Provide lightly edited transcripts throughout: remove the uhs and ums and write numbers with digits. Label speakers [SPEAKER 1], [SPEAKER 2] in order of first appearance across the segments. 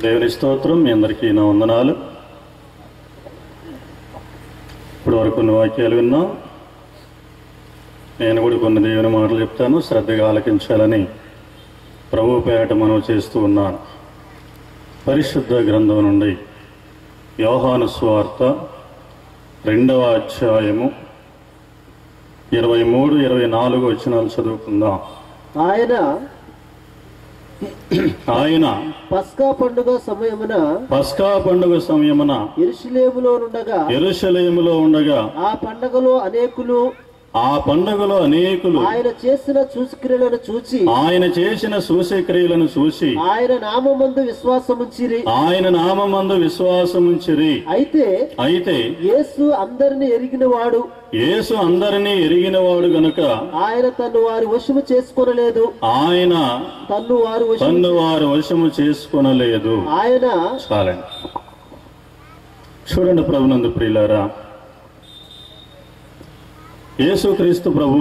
[SPEAKER 1] దేవుని స్తోత్రం. మీ అందరికీ నా వందనాలు. ఇప్పుడు వరకు కొన్ని వాక్యాలు విన్నాం. నేను కూడా కొన్ని దేవుని మాటలు చెప్తాను, శ్రద్ధగా ఆలకించాలని ప్రభు పేరట మనం చేస్తూ ఉన్నాను. పరిశుద్ధ గ్రంథం నుండి యోహాను సువార్త 2వ అధ్యాయము 23-24 వచనాలు చదువుకుందాం. ఆయన
[SPEAKER 2] పస్కా పండుగ సమయమున
[SPEAKER 1] యెరూషలేములో ఉండగా ఆ పండుగలో అనేకులు
[SPEAKER 2] ఆయన చేసిన సూచక్రియలను చూసి ఆయన నామమందు విశ్వాసముంచిరి. అయితే యేసు అందరిని ఎరిగినవాడు గనుక ఆయన తన్ను వారి వశము చేసుకొనలేదు. ఆయన
[SPEAKER 1] చాలండి. చూడండి ప్రభునందు ప్రియులారా, యేసుక్రీస్తు ప్రభు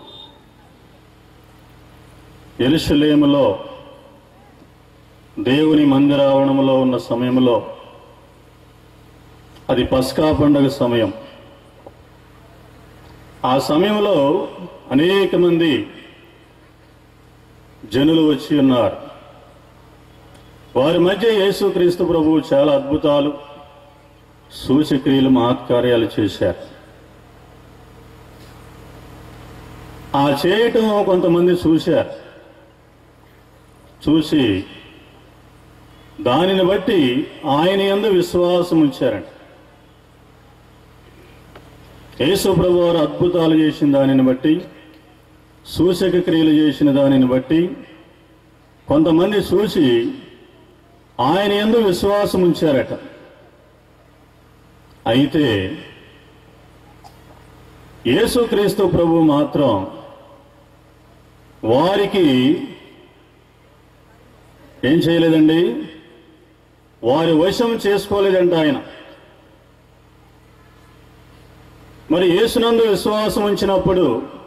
[SPEAKER 1] యెరూషలేములో దేవుని మందిరావరణంలో ఉన్న సమయంలో, అది పస్కా పండుగ సమయం. ఆ సమయంలో అనేక మంది జనులు వచ్చి ఉన్నారు. వారి మధ్య యేసుక్రీస్తు ప్రభువు చాలా అద్భుతాలు, సూచక్రియలు, మహత్కార్యాలు చేశారు. ఆ చేయటం కొంతమంది చూసి దానిని బట్టి ఆయన యందు విశ్వాసం ఉంచారంట. యేసు ప్రభు వారు అద్భుతాలు చేసిన దానిని బట్టి, సూచక క్రియలు చేసిన దానిని బట్టి కొంతమంది చూసి ఆయన యందు విశ్వాసం ఉంచారట. అయితే యేసుక్రీస్తు ప్రభు మాత్రం వారికి ఏం చేయలేదండి, వారి వశం చేసుకోలేదంట ఆయన. మరి యేసునందు విశ్వాసం ఉంచినప్పుడు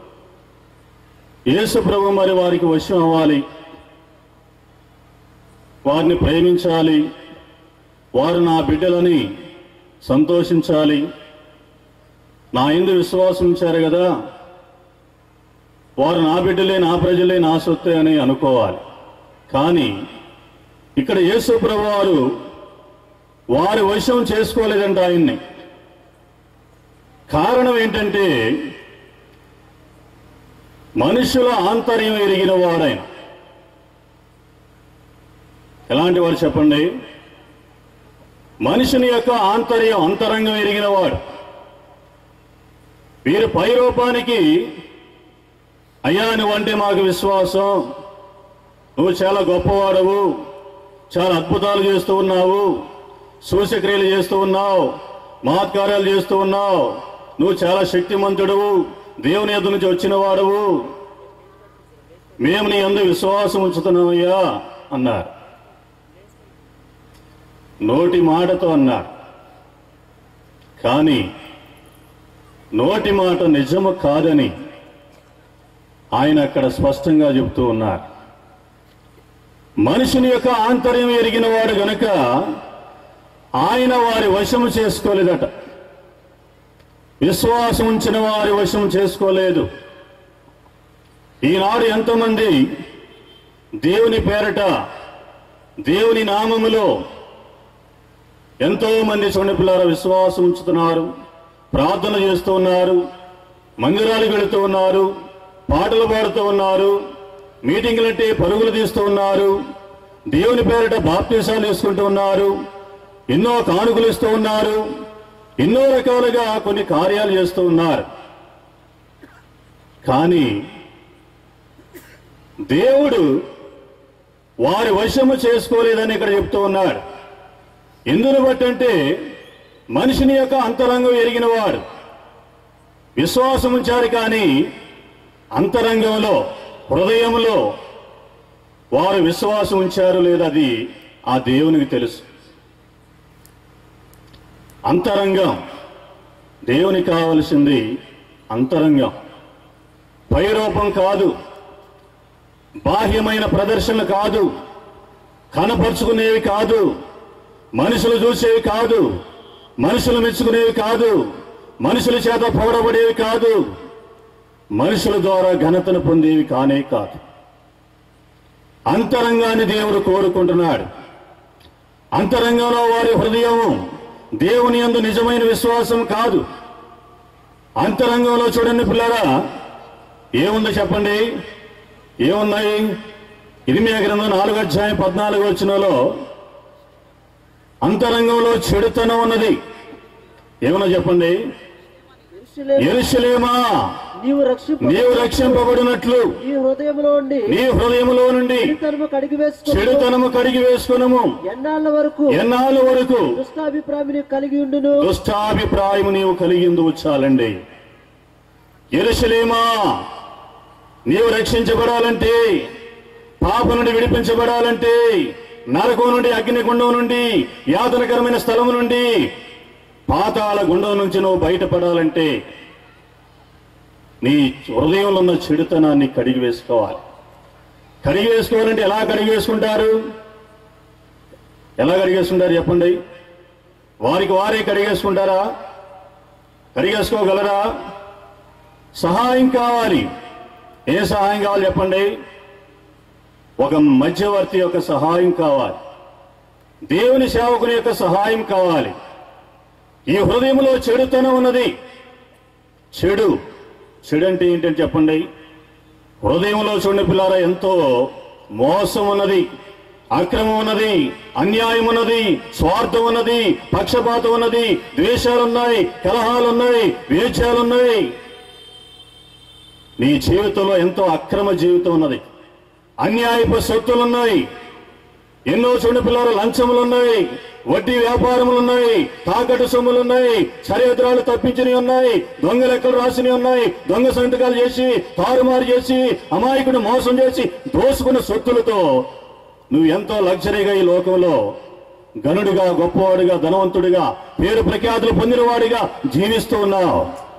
[SPEAKER 1] యేసు ప్రభు మరి వారికి వశం అవ్వాలి, వారిని ప్రేమించాలి, వారు నా బిడ్డలని సంతోషించాలి, నా యందు విశ్వాసం ఉంచారు కదా, వారు నా బిడ్డలే, నా ప్రజలే, నా సొత్తే అని అనుకోవాలి. కానీ ఇక్కడ యేసు ప్రభు వారు వారి వశం చేసుకోలేదంట ఆయన్ని. కారణం ఏంటంటే మనుషుల ఆంతర్యం ఎరిగిన వాడాయన. ఎలాంటి వాడు చెప్పండి? మనుషుని యొక్క అంతరంగం ఎరిగిన వాడు. వీరు పై రూపానికి అయ్యా నువ్వంటే మాకు విశ్వాసం, నువ్వు చాలా గొప్పవాడవు, చాలా అద్భుతాలు చేస్తూ ఉన్నావు, సూచక్రియలు చేస్తూ ఉన్నావు, మహత్కార్యాలు చేస్తూ ఉన్నావు, నువ్వు చాలా శక్తిమంతుడవు, దేవుని యొద్ద నుంచి వచ్చిన వాడవు, మేము నీ యందు విశ్వాసం ఉంచుతున్నామయ్యా అన్నారు. నోటి మాటతో అన్నారు, కానీ నోటి మాట నిజము కాదని ఆయన అక్కడ స్పష్టంగా చెబుతూ ఉన్నారు. మనుషుని యొక్క ఆంతర్యం ఎరిగిన వాడు గనుక ఆయన వారి వశము చేసుకోలేదట. విశ్వాసం ఉంచిన వారి వశం చేసుకోలేదు. ఈనాడు ఎంతోమంది దేవుని పేరట, దేవుని నామములో ఎంతో మంది చిన్నపిల్లల విశ్వాసం ఉంచుతున్నారు, ప్రార్థన చేస్తూ ఉన్నారు, మందిరాలకు వెళుతూ ఉన్నారు, పాటలు పాడుతూ ఉన్నారు, మీటింగులంటే పరుగులు తీస్తూ ఉన్నారు, దేవుని పేరిట బాప్తీసాలు తీసుకుంటూ ఉన్నారు, ఎన్నో కానుకలు ఇస్తూ ఉన్నారు, ఎన్నో రకాలుగా కొన్ని కార్యాలు చేస్తూ ఉన్నారు. కానీ దేవుడు వారి వశము చేసుకోలేదని ఇక్కడ చెప్తూ ఉన్నాడు. ఎందును బట్టంటే మనిషిని యొక్క అంతరంగం ఎరిగిన వాడు. విశ్వాసం ఉంచారు, కానీ అంతరంగంలో, హృదయంలో వారు విశ్వాసం ఉంచారు లేదా అది ఆ దేవునికి తెలుసు. అంతరంగం దేవునికి కావలసింది అంతరంగం, పై రూపం కాదు, బాహ్యమైన ప్రదర్శన కాదు, కనపరుచుకునేవి కాదు, మనుషులు చూసేవి కాదు, మనుషులు మెచ్చుకునేవి కాదు, మనుషుల చేత పొగడబడేవి కాదు, మనుషుల ద్వారా ఘనతను పొందేవి కానే కాదు. అంతరంగాన్ని దేవుడు కోరుకుంటున్నాడు. అంతరంగంలో వారి హృదయం దేవుని యందు నిజమైన విశ్వాసం కాదు. అంతరంగంలో చూడండి పిల్లరా, ఏముందో చెప్పండి, ఏమున్నాయి? ఇర్మియా గ్రంథం 4:14 అంతరంగంలో చెడుతనం ఉన్నది. ఏమన్నా చెప్పండి? యెరూషలేమా, నీవు రక్షింపబడినట్లు నీ హృదయములో నుండి చెడుతనము కడిగి వేసుకునము. ఎన్నాళ్ళ వరకు దుష్టాభిప్రాయము నీవు కలిగి చాలండి. యెరూషలేమా, నీవు రక్షించబడాలంటే, పాప నుండి విడిపించబడాలంటే, నరకం నుండి, అగ్నిగుండం నుండి, యాతనకరమైన స్థలము నుండి, పాతాళ గుండం నుంచి నువ్వు బయటపడాలంటే నీ హృదయంలో ఉన్న చెడుతనాన్ని కడిగి వేసుకోవాలి. కడిగి వేసుకోవాలంటే ఎలా కడిగి వేసుకుంటారు? ఎలా కడిగేసుకుంటారు చెప్పండి? వారికి వారే కడిగేసుకుంటారా? కడిగేసుకోగలరా? సహాయం కావాలి. ఏ సహాయం కావాలి చెప్పండి? ఒక మధ్యవర్తి యొక్క సహాయం కావాలి. దేవుని సేవకుని యొక్క సహాయం కావాలి. ఈ హృదయంలో చెడుతనం ఉన్నది. చెడు అంటే ఏంటని చెప్పండి? హృదయంలో చూడండి పిల్లారా, ఎంతో మోసం ఉన్నది, అక్రమం ఉన్నది, అన్యాయం ఉన్నది, స్వార్థం ఉన్నది, పక్షపాతం ఉన్నది, ద్వేషాలున్నాయి, కలహాలున్నాయి, వేచాలున్నాయి. నీ జీవితంలో ఎంతో అక్రమ జీవితం ఉన్నది, అన్యాయపు సొత్తులున్నాయి, ఎన్నో చూడండి పిల్లలు లంచములున్నాయి, వడ్డీ వ్యాపారములున్నాయి, తాకట్టు సొమ్ములున్నాయి, సరిహద్దులు తప్పించినవి ఉన్నాయి, దొంగ లెక్కలు రాసినవి ఉన్నాయి, దొంగ సంతకాలు చేసి తారుమారు చేసి అమాయకుడు మోసం చేసి దోసుకున్న సొత్తులతో నువ్వు ఎంతో లగ్జరీగా ఈ లోకంలో గనుడిగా, గొప్పవాడిగా, ధనవంతుడిగా, పేరు ప్రఖ్యాతులు పొందినవాడిగా జీవిస్తూ ఉన్నావు.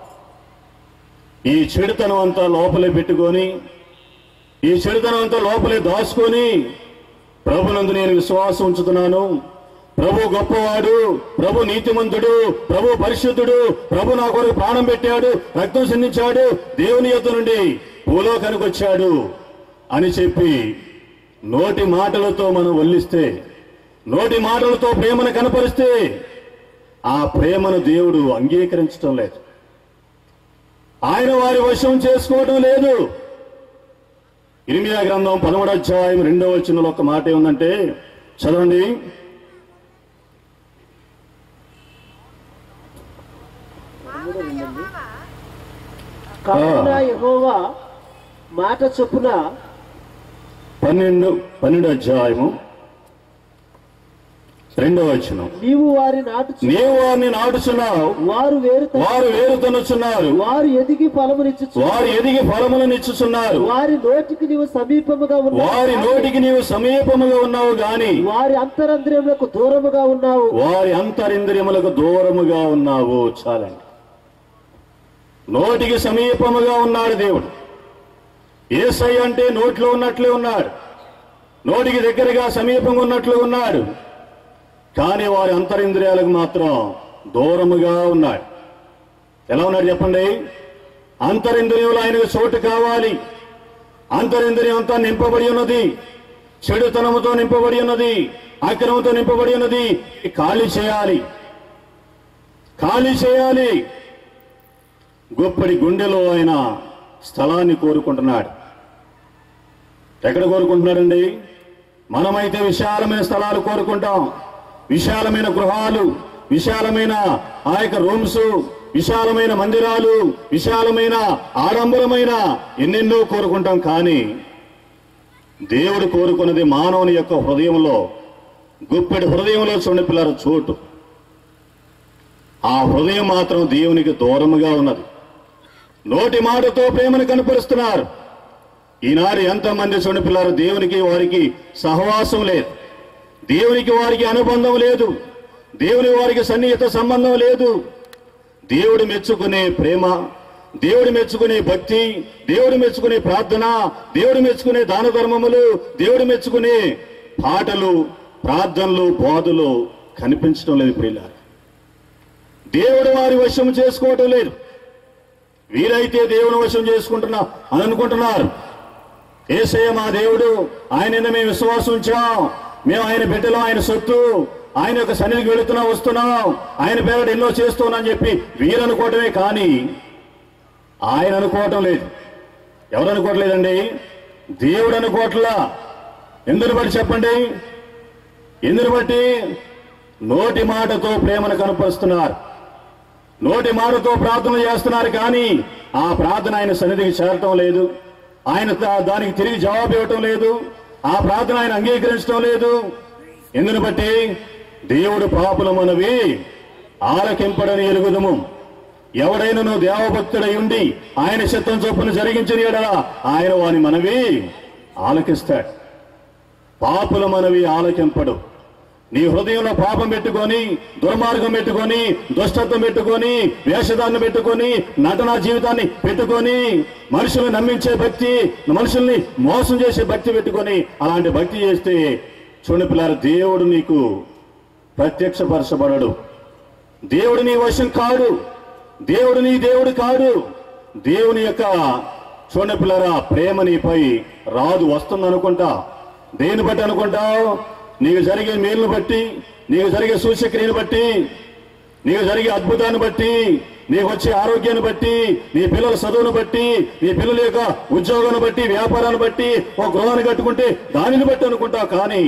[SPEAKER 1] ఈ చెడుతనం అంతా లోపలే పెట్టుకొని, ఈ చెడుతనం అంతా లోపలే దాచుకొని, ప్రభునందు నేను విశ్వాసం ఉంచుతున్నాను, ప్రభు గొప్పవాడు, ప్రభు నీతిమంతుడు, ప్రభు పరిశుద్ధుడు, ప్రభు నా కొరకు ప్రాణం పెట్టాడు, రక్తం సిందించాడు, దేవుని యొద్ద నుండి భూలోకానికి వచ్చాడు అని చెప్పి నోటి మాటలతో మనం వల్లిస్తే, నోటి మాటలతో ప్రేమను కనపరిస్తే ఆ ప్రేమను దేవుడు అంగీకరించడం లేదు. ఆయన వారి వశం చేసుకోవడం లేదు. ఇర్మియా గ్రంథం 13:2 ఒక మాట ఏముందంటే చదవండి.
[SPEAKER 2] యెహోవా మాట చొప్పున
[SPEAKER 1] 12 నీవు వారిని నాటుచున్నావు, వారు వేరుతనుచున్నారు,
[SPEAKER 2] వారు ఎదిగి
[SPEAKER 1] ఫలములనిచ్చుచున్నారు,
[SPEAKER 2] వారి నోటికి నీవు
[SPEAKER 1] సమీపముగా ఉన్నావు గాని
[SPEAKER 2] వారి అంతరింద్రియములకు దూరముగా ఉన్నావు.
[SPEAKER 1] చాలండి. నోటికి సమీపముగా ఉన్నాడు దేవుడు. యేసయ్య అంటే నోట్లో ఉన్నట్లే ఉన్నాడు, నోటికి దగ్గరగా సమీపంగా ఉన్నట్లు ఉన్నాడు. కానీ వారి అంతరింద్రియాలకు మాత్రం దూరముగా ఉన్నాడు. ఎలా ఉన్నాడు చెప్పండి? అంతరింద్రియంలో ఆయనకు చోటు కావాలి. అంతరింద్రియం అంతా నింపబడి ఉన్నది, చెడుతనముతో నింపబడి ఉన్నది, అక్రమంతో నింపబడి ఉన్నది. ఖాళీ చేయాలి. గొప్పడి గుండెలో ఆయన స్థలాన్ని కోరుకుంటున్నాడు. ఎక్కడ కోరుకుంటున్నాడండి? మనమైతే విశాలమైన స్థలాలు కోరుకుంటాం, విశాలమైన గృహాలు, విశాలమైన ఆ యొక్క రూమ్స్, విశాలమైన మందిరాలు, విశాలమైన ఆడంబరమైన ఎన్నెన్నో కోరుకుంటాం. కానీ దేవుడు కోరుకున్నది మానవుని యొక్క హృదయంలో, గుప్పెడి హృదయంలో చూడండి పిల్లల చోటు. ఆ హృదయం మాత్రం దేవునికి దూరముగా ఉన్నది. నోటి మాటతో ప్రేమను కనపరుస్తున్నారు. ఈనాడు ఎంతమంది చూడండి పిల్లలు దేవునికి వారికి సహవాసం లేదు, దేవునికి వారికి అనుబంధం లేదు, దేవుని వారికి సన్నిహిత సంబంధం లేదు. దేవుడు మెచ్చుకునే ప్రేమ, దేవుడు మెచ్చుకునే భక్తి, దేవుడు మెచ్చుకునే ప్రార్థన, దేవుడు మెచ్చుకునే దాన ధర్మములు, దేవుడు మెచ్చుకునే పాటలు, ప్రార్థనలు, బోధలు కనిపించడం లేదు ప్రియులారా. దేవుడు వారి వశం చేసుకోవటం లేదు. వీరైతే దేవుని వశం చేసుకుంటున్నా అని అనుకుంటున్నారు. యేసయ్య మా దేవుడు, ఆయన మేము విశ్వాసం ఉంచాం, మేము ఆయన బిడ్డలు, ఆయన సొత్తు, ఆయన యొక్క సన్నిధికి వెళుతున్నాం, వస్తున్నాం, ఆయన పేరు ఎన్నో చేస్తున్నాం అని చెప్పి వీరు అనుకోవటమే కానీ ఆయన అనుకోవటం లేదు. ఎవరు అనుకోవట్లేదండి? దేవుడు అనుకోవట్లా. ఎందుని బట్టి చెప్పండి? ఎందుని బట్టి? నోటి మాటతో ప్రేమను కనపరుస్తున్నారు, నోటి మాటతో ప్రార్థన చేస్తున్నారు, కానీ ఆ ప్రార్థన ఆయన సన్నిధికి చేరటం లేదు. ఆయన దానికి తిరిగి జవాబు ఇవ్వటం లేదు. ఆ ప్రార్థన ఆయన అంగీకరించడం లేదు. ఎందుని బట్టి? దేవుడు పాపుల మనవి ఆలకింపడని ఎరుగుదము. ఎవడైనా నువ్వు దేవభక్తుడై ఉండి ఆయన చిత్తం చొప్పున జరిగించిన యెడల ఆయన వాని మనవి ఆలకిస్తాడు. పాపుల మనవి ఆలకింపడు. నీ హృదయంలో పాపం పెట్టుకొని, దుర్మార్గం పెట్టుకొని, దుష్టత్వం పెట్టుకొని, వేషధాన్ని పెట్టుకొని, నటనా జీవితాన్ని పెట్టుకొని, మనుషులను నమ్మించే భక్తి, మనుషుల్ని మోసం చేసే భక్తి పెట్టుకొని అలాంటి భక్తి చేస్తే చూడండి పిల్లారా, దేవుడు నీకు ప్రత్యక్షపరచబడడు. దేవుడు నీ వశం కాడు. దేవుడు నీ దేవుడు కాడు. దేవుని యొక్క చూడండి పిల్లారా, ప్రేమ నీపై రాదు. వస్తుంది అనుకుంటా. దేని బట్టి అనుకుంటావు? నీకు జరిగే మేలును బట్టి, నీకు జరిగే సూచక్రియను బట్టి, నీకు జరిగే అద్భుతాన్ని బట్టి, నీకు వచ్చే ఆరోగ్యాన్ని బట్టి, నీ పిల్లల చదువును బట్టి, నీ పిల్లల యొక్క ఉద్యోగాన్ని బట్టి, వ్యాపారాన్ని బట్టి, ఒక గృహాన్ని కట్టుకుంటే దానిని బట్టి అనుకుంటావు. కానీ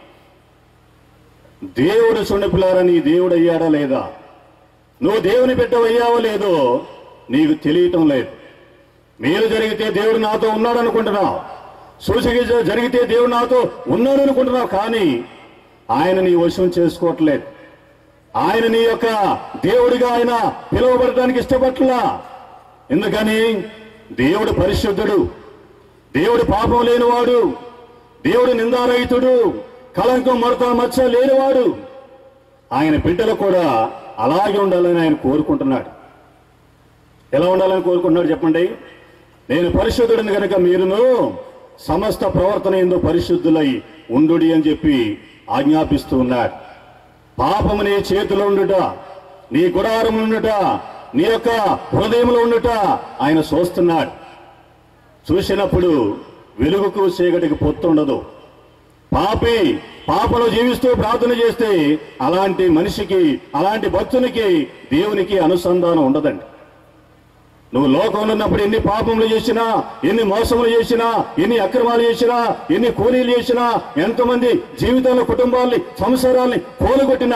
[SPEAKER 1] దేవుడు చూడండి పిల్లారా, నీ దేవుడు అయ్యాడా లేదా, నువ్వు దేవుని బిడ్డవయ్యావో లేదో నీకు తెలియటం లేదు. మేలు జరిగితే దేవుడు నాతో ఉన్నాడు అనుకుంటున్నావు, సూచక జరిగితే దేవుడు నాతో ఉన్నాడు అనుకుంటున్నావు, కానీ ఆయన నీ వశం చేసుకోవట్లేదు. ఆయన నీ యొక్క దేవుడిగా ఆయన పిలువబడటానికి ఇష్టపట్లా. ఎందుకని? దేవుడు పరిశుద్ధుడు, దేవుడు పాపం లేనివాడు, దేవుడు నిందారహితుడు, కళంకం, మడత, మచ్చ లేనివాడు. ఆయన బిడ్డలు కూడా అలాగే ఉండాలని ఆయన కోరుకుంటున్నాడు. ఎలా ఉండాలని కోరుకుంటున్నాడు చెప్పండి? నేను పరిశుద్ధుడిని కనుక మీరును సమస్త ప్రవర్తన ఎందు పరిశుద్ధులై ఉండుడి అని చెప్పి ఆజ్ఞాపిస్తూ ఉన్నాడు. పాపము నీ చేతిలో ఉండుట, నీ గుడారం ఉండుట, నీ యొక్క హృదయంలో ఉండుట ఆయన చూస్తున్నాడు. చూసినప్పుడు వెలుగుకు చీకటికి పొత్తుండదు. పాపి పాపలో జీవిస్తూ ప్రార్థన చేస్తే అలాంటి మనిషికి, అలాంటి భక్తునికి దేవునికి అనుసంధానం ఉండదండి. నువ్వు లోకంలో ఉన్నప్పుడు ఎన్ని పాపములు చేసినా, ఎన్ని మోసములు చేసినా, ఎన్ని అక్రమాలు చేసినా, ఎన్ని కూలీలు చేసినా, ఎంతమంది జీవితాల కుటుంబాల్ని, సంసారాల్ని కూలగొట్టినా,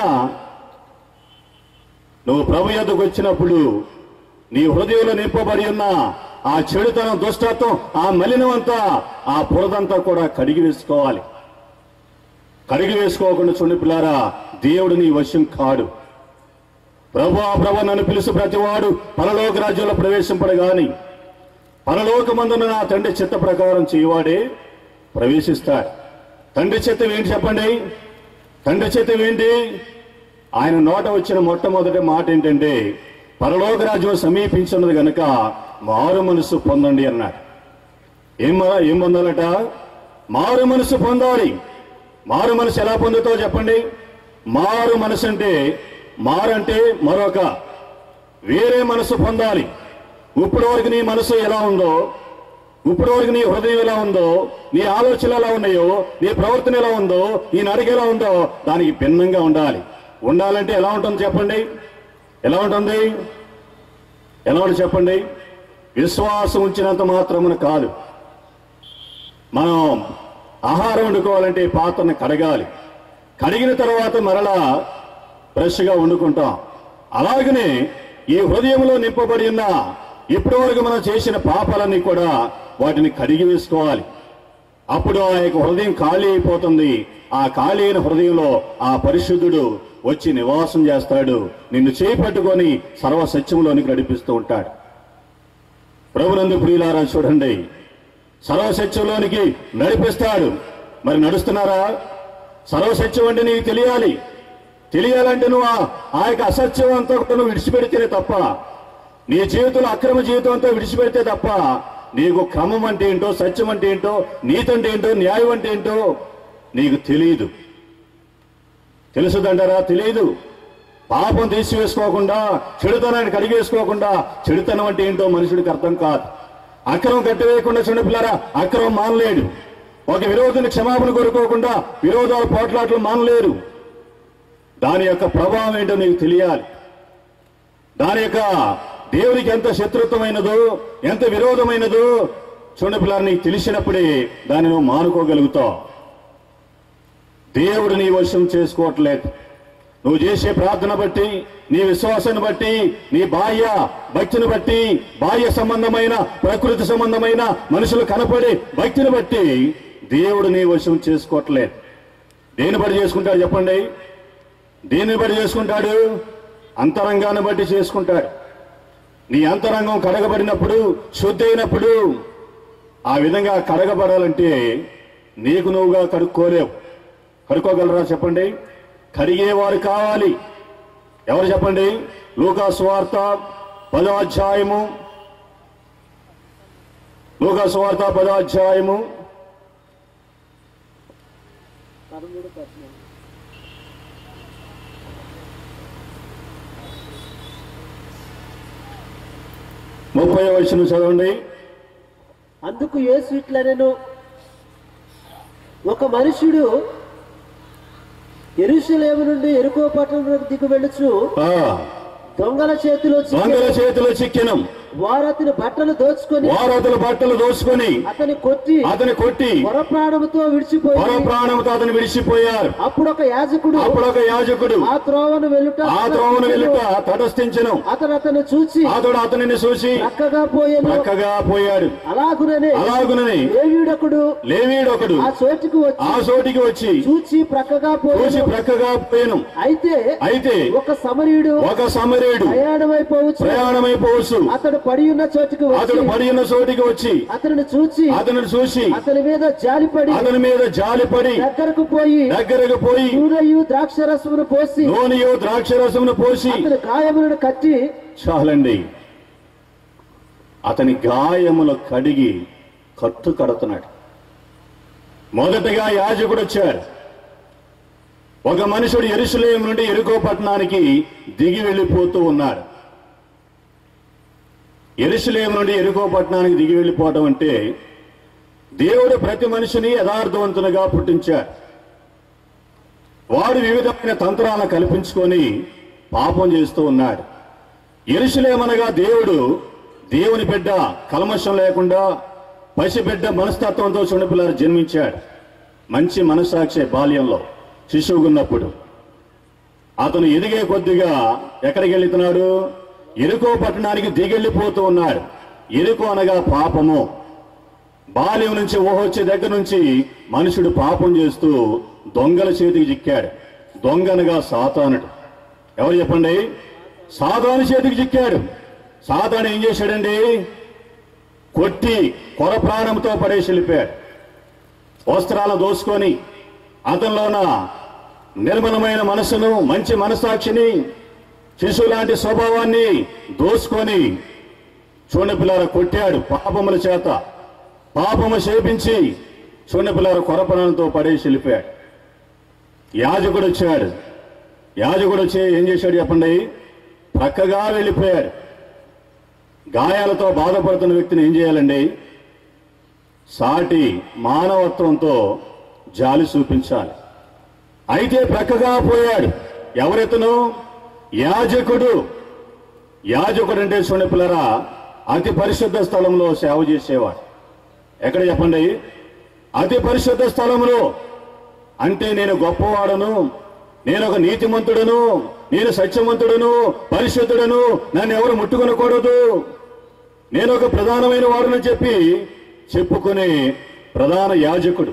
[SPEAKER 1] నువ్వు ప్రభు యొద్దకు వచ్చినప్పుడు నీ హృదయంలో నింపబడి ఉన్న ఆ చెడుతనం, దుష్టత్వం, ఆ మలినమంతా, ఆ బురదంతా కూడా కడిగి వేసుకోవాలి. కడిగి వేసుకోకుండా చూడండి పిల్లారా, దేవుడు నీ వశం కాడు. ప్రభు నన్ను పిలుసు ప్రతివాడు పరలోక రాజ్యంలో ప్రవేశింపడు గాని పరలోకమందున నా తండ్రి చిత్త ప్రకారం చేయవాడే ప్రవేశిస్తాడు. తండ్రి చిత్తం ఏంటి చెప్పండి? తండ్రి చిత్తం ఏంటి? ఆయన నోట వచ్చిన మొట్టమొదటి మాట ఏంటంటే, పరలోక రాజ్యం సమీపించున్నది గనుక మారు మనసు పొందండి అన్నాడు. ఏం పొందాలట? మారు మనసు పొందాలి. మారు మనసు ఎలా పొందుతావు చెప్పండి? మారు మనసు అంటే, మారంటే మరొక వేరే మనసు పొందాలి. ఇప్పటి వరకు నీ మనసు ఎలా ఉందో, ఇప్పటి వరకు నీ హృదయం ఎలా ఉందో, నీ ఆలోచనలు ఎలా ఉన్నాయో, నీ ప్రవర్తన ఎలా ఉందో, నీ నడక ఎలా ఉందో దానికి భిన్నంగా ఉండాలి. ఉండాలంటే ఎలా ఉంటుంది చెప్పండి? ఎలా ఉంటుంది? ఎలా ఉంటుంది చెప్పండి? విశ్వాసం ఉంచినంత మాత్రమున కాదు. మనం ఆహారం వండుకోవాలంటే పాత్రను కడగాలి. కడిగిన తర్వాత మరలా ఫ్రెష్గా వండుకుంటాం. అలాగనే ఈ హృదయంలో నింపబడి ఉన్న ఇప్పటి వరకు మనం చేసిన పాపాలన్నీ కూడా వాటిని కడిగి వేసుకోవాలి. అప్పుడు ఆ యొక్క హృదయం ఖాళీ అయిపోతుంది. ఆ ఖాళీ అయిన హృదయంలో ఆ పరిశుద్ధుడు వచ్చి నివాసం చేస్తాడు. నిన్ను చేపట్టుకొని సర్వసత్యంలోనికి నడిపిస్తూ ఉంటాడు. ప్రభునందు ప్రియులారా చూడండి, సర్వసత్యంలోనికి నడిపిస్తాడు. మరి నడుస్తున్నారా? సర్వసత్యం అంటే నీకు తెలియాలి. తెలియాలంటే నువ్వు ఆ యొక్క అసత్యం అంతా నువ్వు విడిచిపెడితేనే తప్ప, నీ జీవితంలో అక్రమ జీవితం అంతా విడిచిపెడితే తప్ప నీకు క్రమం అంటే ఏంటో, సత్యం అంటే ఏంటో, నీతి అంటే ఏంటో, న్యాయం అంటే ఏంటో, నీకు తెలియదు. తెలుసుదంటారా? తెలియదు. పాపం తీసివేసుకోకుండా, చెడుతనాన్ని కడిగేసుకోకుండా, చెడుతనం అంటే ఏంటో మనుషుడికి అర్థం కాదు. అక్రమం కట్టివేయకుండా చిన్నపిల్లారా అక్రమం మానలేడు. ఒక విరోధిని క్షమాపణ కోరుకోకుండా విరోధాల పోట్లాట్లు మానలేరు. దాని యొక్క ప్రభావం ఏంటో నీకు తెలియాలి. దాని యొక్క దేవునికి ఎంత శత్రుత్వమైనదో, ఎంత విరోధమైనదో చిన్నపిల్లారు నీకు తెలిసినప్పుడే దాన్ని నువ్వు మానుకోగలుగుతావు. దేవుడు నీ వశం చేసుకోవట్లేదు. నువ్వు చేసే ప్రార్థన బట్టి, నీ విశ్వాసాన్ని బట్టి, నీ బాహ్య భక్తిని బట్టి, బాహ్య సంబంధమైన ప్రకృతి సంబంధమైన మనుషులు కనపడే భక్తిని బట్టి దేవుడు నీ వశం చేసుకోవట్లేదు. దేని బట్టి చేసుకుంటాడు చెప్పండి? దేన్ని బట్టి చేసుకుంటాడు? అంతరంగాన్ని బట్టి చేసుకుంటాడు. నీ అంతరంగం కడగబడినప్పుడు, శుద్ధి అయినప్పుడు, ఆ విధంగా కడగబడాలంటే నీకు నువ్వుగా కడుక్కోలేవు. కడుక్కోగలరా చెప్పండి? కడిగేవారు కావాలి. ఎవరు చెప్పండి? లూకా సువార్త 10వ అధ్యాయము, లూకా సువార్త 10వ అధ్యాయము 30వ వచనం చదవండి.
[SPEAKER 2] అందుకు యేసు ఇట్లనెను, ఒక మనుష్యుడు యెరూషలేము నుండి యెరికో పట్టణమునకు దిగి వెళ్ళుచు దొంగల చేతిలో చిక్కెను. వారు అతని బట్టలు దోచుకొని అతని కొట్టి పొర ప్రాణముతో అతను విడిచిపోయారు. అప్పుడు ఒక యాజకుడు ఆ త్రోవను వెళ్ళుట
[SPEAKER 1] తటస్థించెను.
[SPEAKER 2] అతను
[SPEAKER 1] అతనిని చూసి
[SPEAKER 2] ప్రక్కగా
[SPEAKER 1] పోయాడు.
[SPEAKER 2] అలాగుననే లేవీయుడొకడు ఆ చోటికి వచ్చి చూచి ప్రక్కగా పోయాను. అయితే ఒక సమరీయుడు ప్రయాణమైపోవచ్చు అతడు పడి ఉన్న చోటికి వచ్చి అతనిని చూసి అతని మీద జాలిపడి దగ్గరకు పోయి నూనెయు ద్రాక్షరసమును పోసి అతని గాయములను కట్టి,
[SPEAKER 1] చాలండి, అతని గాయములు కడిగి కట్టు కడుతున్నాడు. మొదటగా యాజకుడు వచ్చాడు. ఒక మనుషుడు యెరూషలేము నుండి యెరికో పట్టణానికి దిగి వెళ్ళిపోతూ ఉన్నాడు. యెరూషలేము నుండి యెరికో పట్టణానికి దిగి వెళ్ళిపోవడం అంటే దేవుడు ప్రతి మనిషిని యథార్థవంతునిగా పుట్టించాడు. వాడు వివిధమైన తంత్రాలను కల్పించుకొని పాపం చేస్తూ ఉన్నాడు. యెరూషలేమనగా దేవుని బిడ్డ కల్మషం లేకుండా పసిబిడ్డ మనస్తత్వంతో చిన్నపిల్లారు జన్మించాడు. మంచి మనస్సాక్షి బాల్యంలో శిశువుగున్నప్పుడు అతను ఎదిగే కొద్దిగా ఎక్కడికి వెళ్తున్నాడు? యెరికో పట్టణానికి దిగెళ్ళిపోతూ ఉన్నాడు. యెరికో అనగా పాపము. బాల్యం నుంచి ఊహొచ్చే దగ్గర నుంచి మనుషుడు పాపం చేస్తూ దొంగల చేతికి చిక్కాడు. దొంగ అనగా సాతానుడు. ఎవరు చెప్పండి? సాతాను చేతికి చిక్కాడు. సాతాను ఏం చేశాడండి? కొట్టి కొర ప్రాణంతో పడేసి వెళ్ళిపోయాడు. వస్త్రాలను దోసుకొని అతనిలోన నిర్మలమైన మనసును, మంచి మనసాక్షిని, శిశువు లాంటి స్వభావాన్ని దోసుకొని చూడపిల్లార కొట్టాడు. పాపముల చేత పాపము చేపించి చూడపిల్లార కొరపణంతో పడేసి వెళ్ళిపోయాడు. యాజకుడు వచ్చి ఏం చేశాడు చెప్పండి? ప్రక్కగా వెళ్ళిపోయాడు. గాయాలతో బాధపడుతున్న వ్యక్తిని ఏం చేయాలండి? సాటి మానవత్వంతో జాలి చూపించాలి. అయితే ప్రక్కగా పోయాడు. ఎవరెతను? యాజకుడు. అంటే చూడపిల్లరా అతి పరిశుద్ధ స్థలంలో సేవ చేసేవాడు. ఎక్కడ చెప్పండి? అతి పరిశుద్ధ స్థలంలో. అంటే నేను గొప్పవాడను, నేను ఒక నీతిమంతుడను, నేను సత్యవంతుడను, పరిశుద్ధుడను, నన్ను ఎవరు ముట్టుకొనకూడదు, నేను ఒక ప్రధానమైన వాడని చెప్పుకునే ప్రధాన యాజకుడు.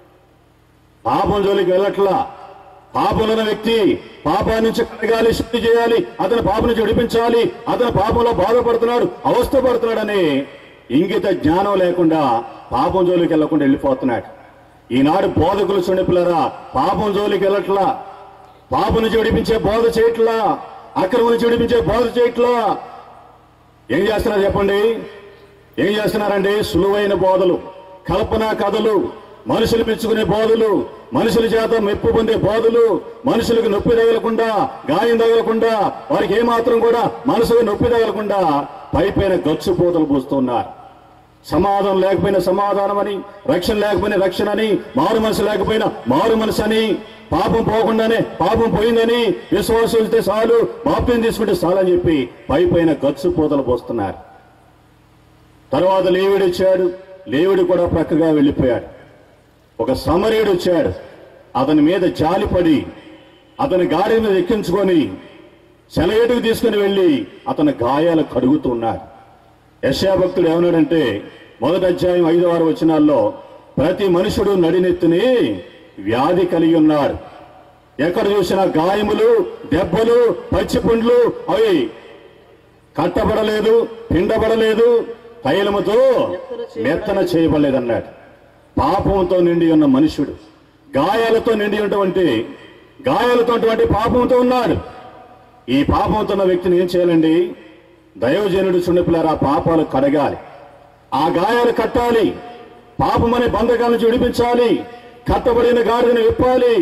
[SPEAKER 1] పాపం జోలికి వెళ్ళట్లా. పాపమున్న వ్యక్తి పాపాన్ని నుంచి కడగాలి, శుద్ధి చేయాలి, అతని పాపం నుంచి విడిపించాలి, అతని పాపంలో బాధపడుతున్నాడు, అవస్థపడుతున్నాడని ఇంగిత జ్ఞానం లేకుండా పాపం జోలికి వెళ్లకుండా వెళ్ళిపోతున్నాడు. ఈనాడు బోధకులు చూడపిల్లరా పాపం జోలికి వెళ్ళట్లా, పాపం నుంచి విడిపించే బోధ చేయట్లా, అక్రమం నుంచి విడిపించే బోధ చేయట్లా. ఏం చేస్తున్నారు చెప్పండి? ఏం చేస్తున్నారండి? సులువైన బోధలు, కల్పనా కథలు, మనుషులు మెచ్చుకునే బోధలు, మనుషుల చేత మెప్పు పొందే బోధలు, మనుషులకు నొప్పి తగలకుండా, గాయం తగలకుండా, వారికి ఏమాత్రం కూడా మనసుకు నొప్పి తగలకుండా పైపైన గచ్చు పూతలు పూస్తున్నారు. సమాధానం లేకపోయినా సమాధానం అని, రక్షణ లేకపోయినా రక్షణ అని, మారు మనసు లేకపోయినా మారు మనసు అని, పాపం పోకుండానే పాపం పోయిందని, విశ్వాసం ఇస్తే చాలు, బాప్తిజం తీసుకుంటే చాలు అని చెప్పి పైపైన గచ్చు పూతలు పోస్తున్నారు. తర్వాత లేవీడు వచ్చాడు. లేవీడు కూడా ప్రక్కగా వెళ్ళిపోయాడు. ఒక సమరయుడు వచ్చాడు. అతని మీద జాలిపడి అతని గాడి మీద ఎక్కించుకొని సెలయేటుకు తీసుకుని వెళ్ళి అతని గాయాలు కడుగుతున్నాడు. యెషయా భక్తుడు ఏమన్నాడంటే, 1వ అధ్యాయం 5వ వచనాల్లో, ప్రతి మనుషుడు నడినెత్తుని వ్యాధి కలిగి ఉన్నాడు. ఎక్కడ చూసినా గాయములు, దెబ్బలు, పచ్చిపుండ్లు, అవి కట్టబడలేదు, పిండబడలేదు, తైలముతో మెత్తన చేయబడలేదన్నాడు. పాపంతో నిండి ఉన్న మనుషుడు, గాయాలతో నిండి గాయాలతో పాపంతో ఉన్నాడు. ఈ పాపంతో ఉన్న వ్యక్తిని ఏం చేయాలండి? దైవజనుడు చుండపిల్లారా, పాపాలు కడగాలి, ఆ గాయాలు కట్టాలి, పాపం అనే బంధకాల నుంచి విడిపించాలి, కట్టబడిన గాడిదను విప్పాలి.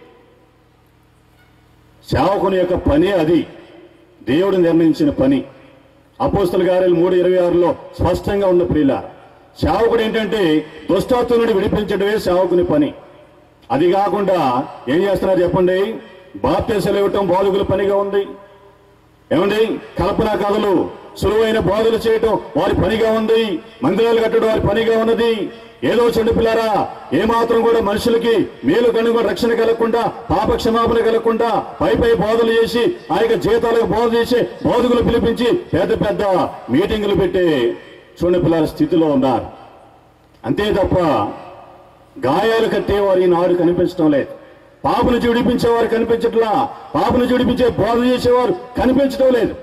[SPEAKER 1] సేవకుని యొక్క పని అది, దేవుడు నిర్ణయించిన పని. అపోస్తలుల కార్యాలు 3:26లో స్పష్టంగా ఉన్న ప్రియులారా, సేవకుడు ఏంటంటే దుష్టాత్మ నుండి విడిపించడమే సేవకుని పని. అది కాకుండా ఏం చేస్తున్నారు చెప్పండి? బాప్తిసాలు ఇవ్వటం బోధకుల పనిగా ఉంది. ఏమండి? కల్పనా కథలు, సులువైన బోధలు చేయటం వారి పనిగా ఉంది. మందిరాలు కట్టడం వారి పనిగా ఉన్నది. ఏదో చెడుపిల్లారా, ఏమాత్రం కూడా మనుషులకి మేలు కనుక రక్షణ కలగకుండా, పాప క్షమాపణ కలగకుండా పై బోధలు చేసి, ఆ యొక్క జీతాలకు బోధ చేసి బోధకులు పిలిపించి పెద్ద పెద్ద మీటింగులు పెట్టే చూడపిల్లార స్థితిలో ఉన్నారు. అంతే తప్ప గాయాలు కట్టేవారు ఈనాడు కనిపించడం లేదు. పాపను విడిపించేవారు కనిపించట్లా, పాపను విడిపించే బోధ చేసేవారు కనిపించడం లేదు.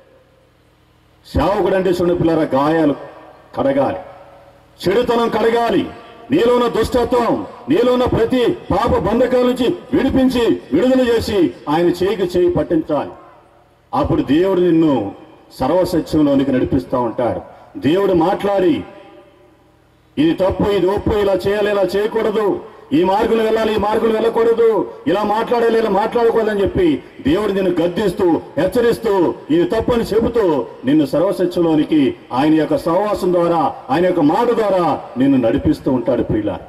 [SPEAKER 1] సేవకుడు అంటే చూడపిల్లారా, గాయాలు కడగాలి, చెడుతనం కడగాలి, నీలో ఉన్న దుష్టత్వం, నీలో ఉన్న ప్రతి పాప బంధకాల నుంచి విడిపించి విడుదల చేసి ఆయన చేయి పట్టించాలి. అప్పుడు దేవుడు నిన్ను సర్వసత్యంలోనికి నడిపిస్తూ ఉంటాడు. దేవుడు మాట్లాడి, ఇది తప్పు, ఇది ఒప్పు, ఇలా చేయాలి, ఇలా చేయకూడదు, ఈ మార్గంలో వెళ్ళాలి, ఈ మార్గంలో వెళ్ళకూడదు, ఇలా మాట్లాడాలి, ఇలా మాట్లాడకూడదని చెప్పి దేవుడు నిన్ను గద్దిస్తూ, హెచ్చరిస్తూ, ఇది తప్పు అని చెబుతూ నిన్ను సర్వసత్యంలోనికి ఆయన యొక్క సహవాసం ద్వారా, ఆయన యొక్క మాట ద్వారా నిన్ను నడిపిస్తూ ఉంటాడు ప్రియులారా.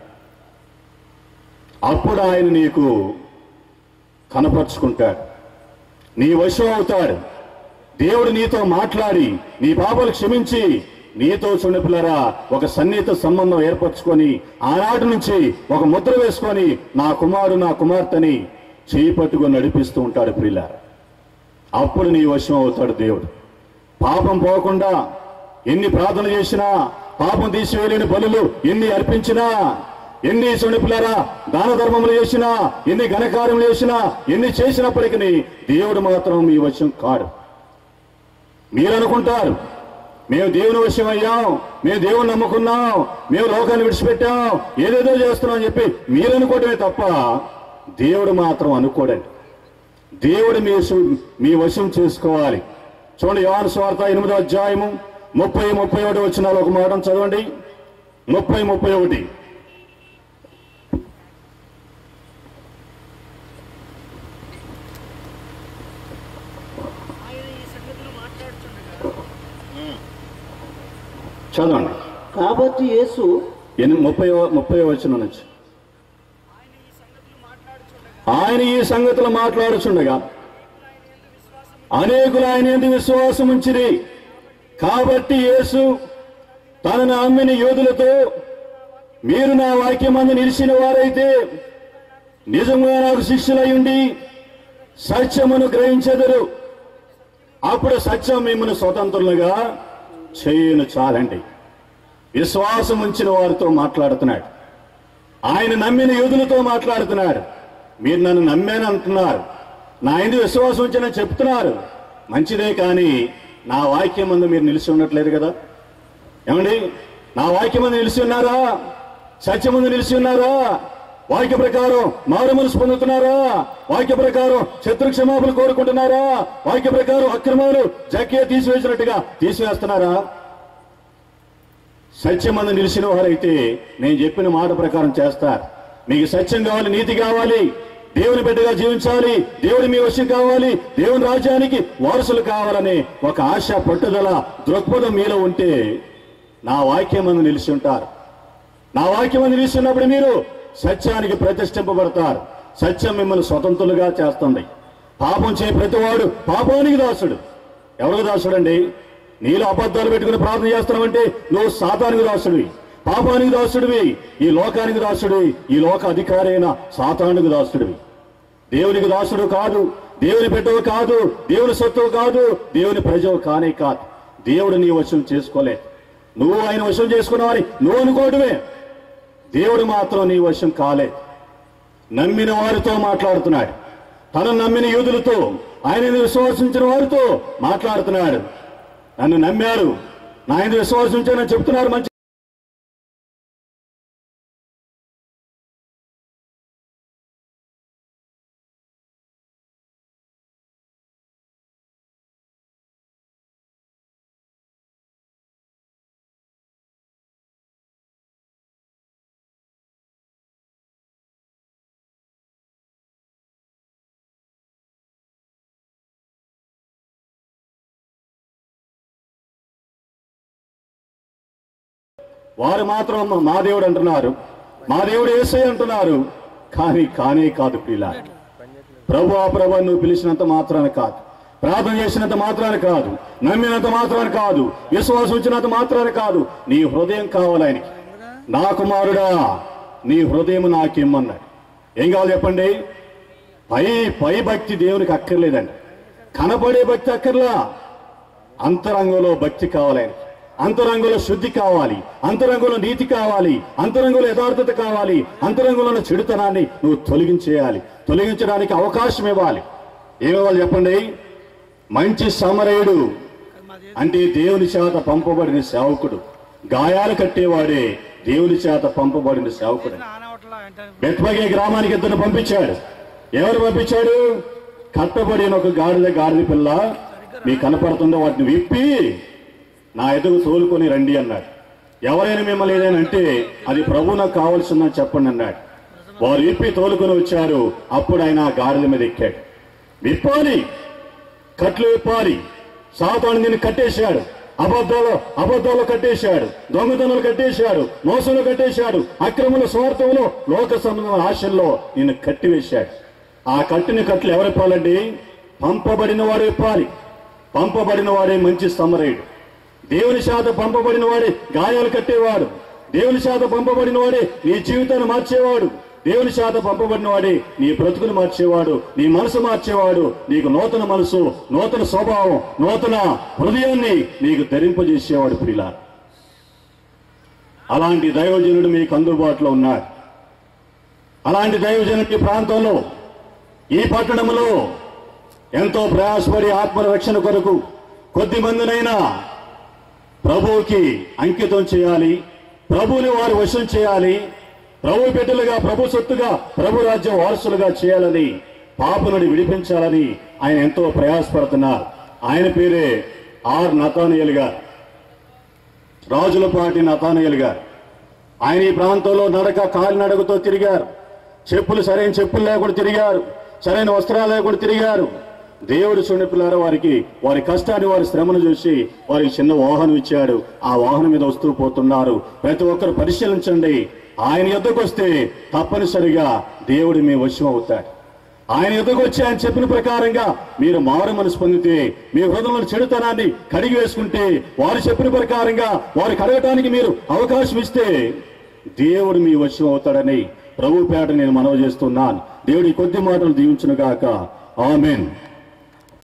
[SPEAKER 1] అప్పుడు ఆయన నీకు కనపరుచుకుంటాడు, నీ వశం అవుతాడు. దేవుడు నీతో మాట్లాడి నీ పాపాలు క్షమించి నీతో చూడపిల్లారా ఒక సన్నిహిత సంబంధం ఏర్పరచుకొని, ఆనాటి నుంచి ఒక ముద్ర వేసుకొని, నా కుమారుడు నా కుమార్తెని చేయి పట్టుకొని నడిపిస్తూ ఉంటాడు ప్రియులారా. అప్పుడు నీ వశం అవుతాడు దేవుడు. పాపం పోకుండా ఎన్ని ప్రార్థన చేసినా, పాపం తీసివేయలేని బలులు ఎన్ని అర్పించినా, ఎన్ని చూడపిల్లారా దాన ధర్మములు చేసినా, ఎన్ని ఘనకార్యములు చేసినా, ఎన్ని చేసినప్పటికీ దేవుడు మాత్రం మీ వశం కాడు. మీరు అనుకుంటారు, మేము దేవుని వశం అయ్యాం, మేము దేవుని నమ్ముకున్నాం, మేము లోకాన్ని విడిచిపెట్టాం, ఏదేదో చేస్తున్నాం అని చెప్పి మీరు అనుకోవటమే తప్ప దేవుడు మాత్రం అనుకోడండి. దేవుడు మీ వశం చేసుకోవాలి. చూడండి, యోహాను సువార్త 8వ అధ్యాయము 30-31 వచనాలు ఒక మాట చదవండి. 30-31. చదవండి.
[SPEAKER 2] కాబట్టి యేసు
[SPEAKER 1] 30వ వచనం నుంచి, ఆయన ఈ సంగతులు మాట్లాడుచుండగా అనేకులు ఆయన యందు విశ్వాసం ఉంచిరి. కాబట్టి యేసు తనను నమ్మిన యోధులతో, మీరు నా వాక్యమందు నిలిచిన వారైతే నిజంగా నాకు శిష్యులయ్యుండి సత్యమును గ్రహించెదరు. అప్పుడు సత్యం మిమ్మల్ని స్వతంత్రులుగా చేయను. చాలండి. విశ్వాసం ఉంచిన వారితో మాట్లాడుతున్నాడు. ఆయన నమ్మిన యూదులతో మాట్లాడుతున్నాడు. మీరు నన్ను నమ్మాను అంటున్నారు, నా యందు విశ్వాసం ఉంచిన చెప్తున్నారు, మంచిదే. కానీ నా వాక్యం ముందు మీరు నిలిచి ఉండట్లేదు కదా. ఏమండి? నా వాక్యం ముందు నిలిచి ఉన్నారా? సత్యం ముందు నిలిచి ఉన్నారా? వాక్య ప్రకారం మారు మనసు పొందుతున్నారా? వాక్య ప్రకారం శత్రు క్షమాపణ కోరుకుంటున్నారా? వాక్య ప్రకారం అక్రమాలు జక్కే తీసివేసినట్టుగా తీసివేస్తున్నారా? సత్యమందు నిలిచిన వారైతే నేను చెప్పిన మాట ప్రకారం చేస్తారు. మీకు సత్యం కావాలి, నీతి కావాలి, దేవుని బిడ్డగా జీవించాలి, దేవుని మీ వశం కావాలి, దేవుని రాజ్యానికి వారసులు కావాలనే ఒక ఆశ, పట్టుదల, దృక్పథం మీలో ఉంటే నా వాక్యం మందు నిలిచి ఉంటారు. నా వాక్యం మందు నిలిచి ఉన్నప్పుడు మీరు సత్యానికి ప్రతిష్ఠింపబడతారు. సత్యం మిమ్మల్ని స్వతంత్రులుగా చేస్తుంది. పాపం చేయ ప్రతివాడు పాపానికి దాసుడు. ఎవరికి దాసుడండి? నీలో అబద్ధాలు పెట్టుకుని ప్రార్థన చేస్తున్నావంటే నువ్వు సాతానికి దాసుడివి, పాపానికి దాసుడివి, ఈ లోకానికి దాసుడివి, ఈ లోక అధికారైన సాతానుకు దాసుడివి. దేవునికి దాసుడు కాదు, దేవుని బిడ్డవు కాదు, దేవుని సొత్తువు కాదు, దేవుని ప్రజవు కానే కాదు. దేవుడు నీ వశం చేసుకోలేదు. నువ్వు ఆయన వశం చేసుకున్నావని నువ్వు అనుకోవడమే. దేవుడు మాత్రం నీ వశం కాలేదు. నమ్మిన వారితో మాట్లాడుతున్నాడు. తను నమ్మిన యూదులతో, ఆయనను విశ్వాసించిన వారితో మాట్లాడుతున్నాడు. నన్ను నమ్మారు, నా ఆయన విశ్వాసించానని చెప్తున్నారు. మంచి వారు మాత్రం మా దేవుడు అంటున్నారు, మా దేవుడు యేసయ్య అంటున్నారు. కానీ కానే కాదు ప్రియులా. ప్రభు నువ్వు పిలిచినంత మాత్రాన కాదు, ప్రార్థన చేసినంత మాత్రాన కాదు, నమ్మినంత మాత్రాన కాదు, విశ్వాసం ఉంచినంత మాత్రాన కాదు. నీ హృదయం కావాలి ఆయనకి. నా కుమారుడా, నీ హృదయం నాకేమన్నాడు. ఏం కావాలి చెప్పండి? పై భక్తి దేవునికి అక్కర్లేదండి. కనపడే భక్తి అక్కర్లా. అంతరంగంలో భక్తి కావాలి ఆయనకి. అంతరంగంలో శుద్ధి కావాలి, అంతరంగంలో నీతి కావాలి, అంతరంగంలో యథార్థత కావాలి, అంతరంగంలో ఉన్న చెడుతనాన్ని నువ్వు తొలగించేయాలి. తొలగించడానికి అవకాశం ఇవ్వాలి. ఏమివ్వాలి చెప్పండి? మంచి సమరయుడు అంటే దేవుని చేత పంపబడిన సేవకుడు. గాయాలు కట్టేవాడే దేవుని చేత పంపబడిన సేవకుడు. బెత్పగే గ్రామానికి ఇద్దరు పంపించాడు. ఎవరు పంపించాడు? కట్టబడిన ఒక గాడిద పిల్ల మీకు కనపడుతుందో వాటిని విప్పి నా ఎదుగు తోలుకొని రండి అన్నాడు. ఎవరైనా మిమ్మల్ని ఏదైనా అంటే అది ప్రభు నాకు కావాల్సిందని చెప్పండి అన్నాడు. వారు విప్పి తోలుకొని వచ్చారు. అప్పుడు ఆయన గాడిద మీద ఎక్కాడు. విప్పాలి, కట్లు విప్పాలి. సాతాను నిన్ను కట్టేశాడు, అబద్ధాలు కట్టేశాడు, దొంగతనాలు కట్టేశాడు, మోసంలో కట్టేశాడు, అక్రముల స్వార్థంలో, లోక సంబంధమైన ఆశల్లో నిన్ను కట్టివేశాడు. ఆ కట్టిన కట్లు ఎవరు విప్పాలండి? పంపబడిన వాడు విప్పాలి. పంపబడిన వాడే మంచి సమరయుడు. దేవుని చేత పంపబడిన వాడే గాయాలు కట్టేవాడు. దేవుని చేత పంపబడిన వాడే నీ జీవితాన్ని మార్చేవాడు. దేవుని చేత పంపబడిన వాడే నీ బ్రతుకును మార్చేవాడు, నీ మనసు మార్చేవాడు. నీకు నూతన మనసు, నూతన స్వభావం, నూతన హృదయాన్ని నీకు ధరింపజేసేవాడు ప్రియులా. అలాంటి దైవజనుడు మీకు అందుబాటులో ఉన్నాడు. అలాంటి దైవజనుడి ప్రాంతంలో, ఈ పట్టణంలో ఎంతో ప్రయాసపడి ఆత్మల రక్షణ కొరకు కొద్ది మందినైనా ప్రభువుకి అంకితం చేయాలి, ప్రభువుని వారు వశం చేయాలి, ప్రభు బిడ్డలుగా, ప్రభు సొత్తుగా, ప్రభు రాజ్యం వారసులుగా చేయాలని, పాపులను విడిపించాలని ఆయన ఎంతో ప్రయాసపడుతున్నారు. ఆయన పేరే ఆర్ నతానియేలు గారు, రాజులపాటి నతానియేలు గారు. ఆయన ఈ ప్రాంతంలో కాలినడకతో తిరిగారు. సరైన చెప్పులు లేకుండా తిరిగారు, సరైన వస్త్రాలు లేకుండా తిరిగారు. దేవుడు చూడపిల్లారా వారికి వారి కష్టాన్ని, వారి శ్రమను చూసి వారికి చిన్న వాహనం ఇచ్చాడు. ఆ వాహనం మీద వస్తూ పోతున్నారు. ప్రతి ఒక్కరు పరిశీలించండి. ఆయన యొద్దకు వస్తే తప్పనిసరిగా దేవుడు మీ వశం అవుతాడు. ఆయన యొద్దకు వచ్చి ఆయన చెప్పిన ప్రకారంగా మీరు మారు మనసు పొందితే, మీ హృదయంలో చెడుతనాన్ని కడిగి వేసుకుంటే, వారు చెప్పిన ప్రకారంగా వారు కడగటానికి మీరు అవకాశం ఇస్తే దేవుడు మీ వశం అవుతాడని ప్రభు పేట నేను మనవి చేస్తున్నాను. దేవుడి కొద్ది మాటలు దీవించును గాక. ఆమేన్.